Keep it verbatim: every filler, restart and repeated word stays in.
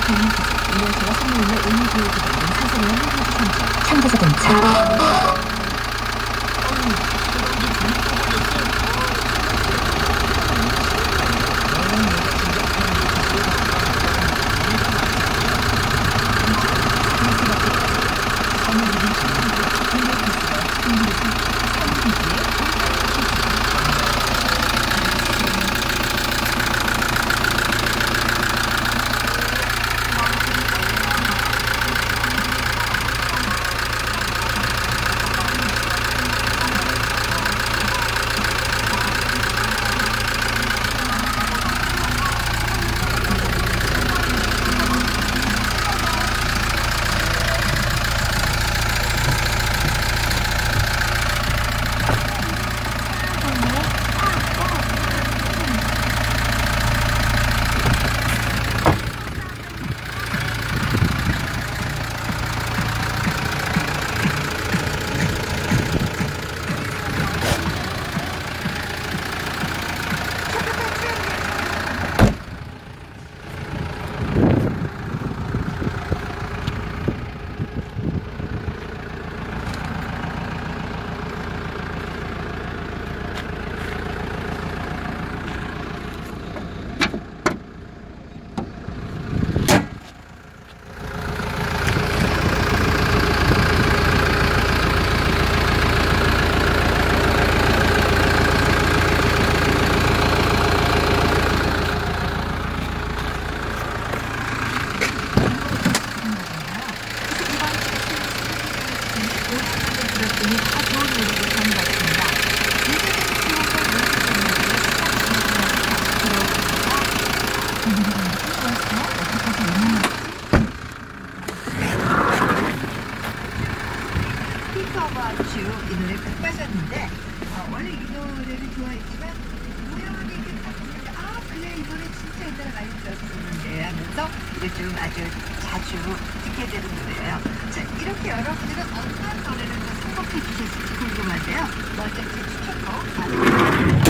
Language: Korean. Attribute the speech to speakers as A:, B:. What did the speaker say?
A: 오늘 제가 선물로 오늘 교육에 만든 사진을 해주셨죠.
B: 현대자동차.
C: 슈 이 노래 꼭 빠졌는데 어, 원래 이 노래를 좋아했지만 우연히 이렇게 딱 보니까 아 그래 이 노래 진짜 옛날에 많이 들었었는데 하면서 이제 좀 아주 자주 듣게 되는 노래예요. 자 이렇게 여러분들은 어떤 노래를 더 선곡해 주실지 궁금한데요. 먼저 제 추천곡